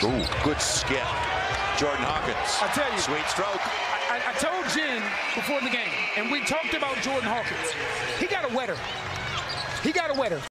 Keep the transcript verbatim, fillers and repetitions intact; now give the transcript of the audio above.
Ooh, good skip. Jordan Hawkins. I tell you. Sweet stroke. I, I told Jen before the game, and we talked about Jordan Hawkins. He got a wetter. He got a wetter.